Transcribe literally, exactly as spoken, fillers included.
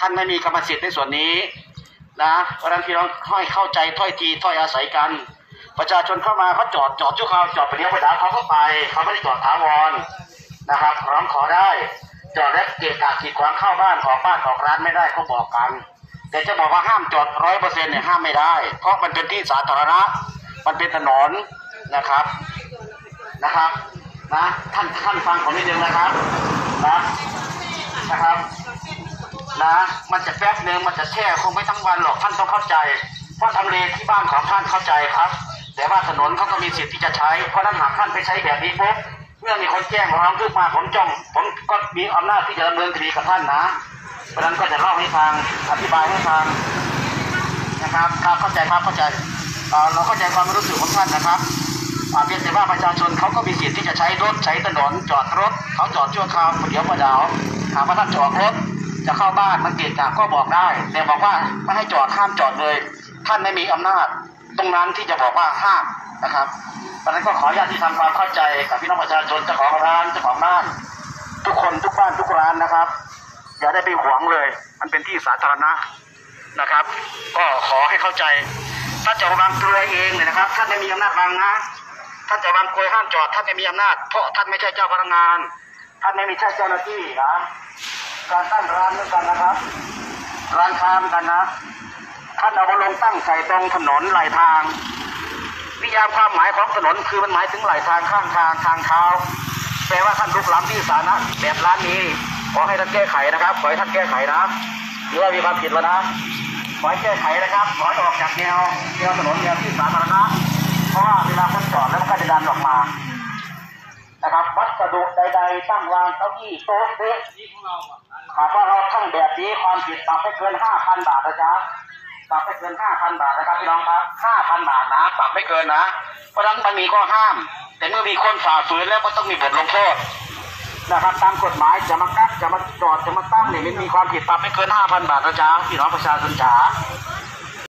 ท่านไม่มีกรรมสิทธิ์ในส่วนนี้นะเพราะฉะนั้นพี่น้องค่อยเข้าใจถ้อยทีถ้อยอาศัยกันประชาชนเข้ามาเขาจอดจอดชั่วคราวจอดไปเลี้ยวไปด่าเขาก็ไปเขาไม่ได้จอดถาวรนะครับร้องขอได้จอดและเกะกะขีดขวางเข้าบ้านออกบ้านออกร้านไม่ได้ก็บอกกันแต่จะบอกว่าห้ามจอดร้อยเปอร์เซ็นต์เนี่ยห้ามไม่ได้เพราะมันเป็นที่สาธารณะมันเป็นถนนนะครับนะครับนะท่านท่านฟังผมนิดนึงนะครับนะนะครับนะมันจะแป๊บนึงมันจะแช่คงไม่ทั้งวันหรอกท่านต้องเข้าใจเพราะทำเลที่บ้านของท่านเข้าใจครับแต่ว่าถนนเขาก็มีสิทธิ์ที่จะใช้เพราะนั้นหากท่านไปใช้แบบนี้ปุ๊บเมื่อมีคนแจ้งร้องขึ้นมาผมจ้องผมก็มีอำนาจที่จะดำเนินคดีกับท่านนะเพราะนั้นก็จะเล่าให้ฟังอธิบายให้ฟังนะครับครับเข้าใจครับเข้าใจเราเข้าใจความรู้สึกของท่านนะครับเพียงแต่ว่าประชาชนเขาก็มีสิทธิ์ที่จะใช้รถใช้ถนนจอดรถเขาจอดชั่วคราวเดี๋ยวประดาวถามว่าท่านจอดรถจะเข้าบ้านมันเกะกะก็บอกได้แต่บอกว่าไม่ให้จอดห้ามจอดเลยท่านไม่มีอำนาจตรงนั้นที่จะบอกว่าห้ามนะครับเพราะฉะนั้นก็ขออนุญาตที่ทำความเข้าใจกับพี่น้องประชาชนเจ้าของร้านเจ้าของบ้านทุกคนทุกบ้านทุกร้านนะครับอย่าได้ไปหวงเลยมันเป็นที่สาธารณะนะครับก็ขอให้เข้าใจถ้าจะวางกลวยเองเนี่ยนะครับท่านไม่มีอำนาจวางนะท่านจะวางกลวยห้ามจอดท่านไม่มีอำนาจเพราะท่านไม่ใช่เจ้าพนักงานท่านไม่มีใช่เจ้าหน้าที่นะการตั้งร้านเหมือนกันนะครับร้านค้าเหมือนกันนะท่านเอามาลงตั้งใส่ตรงถนนไหลทางนิยามความหมายของถนนคือมันหมายถึงไหลทางข้างทางทางเท้าแปลว่าท่านลุกล้ำที่สาธารณะแบบร้านนี้ขอให้ท่านแก้ไขนะครับขอให้ท่านแก้ไขนะหรือว่ามีความผิดแล้วนะขอให้แก้ไขนะครับขอให้ออกจากแนวแนวถนนแนวที่สาธารณะเพราะว่าเวลาคนจอดแล้วมันก็จะดันออกมานะครับวัสดุใดๆตั้งวางเก้าอี้โต๊ะเต๊ะหากว่าเราทั้งแบบนี้ความผิดปรับไม่เกินห้าพันบาทนะจ๊ะปรับไม่เกินห้าพันบาทนะครับพี่น้องครับห้าพันบาทนะปรับไม่เกินนะเพราะฉะนั้นมันมีข้อห้ามแต่เมื่อมีคนฝ่าฝืนแล้วก็ต้องมีบทลงโทษนะครับตามกฎหมายจะมากักจะมาจอดจะมาตั้งเนี่ยมันมีความผิดปรับไม่เกินห้าพันบาทนะจ๊ะพี่น้องประชาชนจ๋า